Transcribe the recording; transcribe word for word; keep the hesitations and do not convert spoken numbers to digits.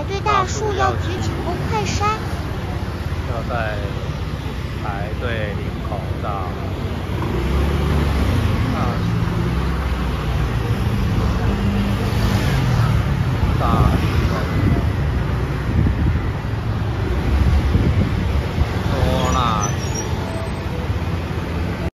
对大树要举起公快筛。 要在排队领口罩。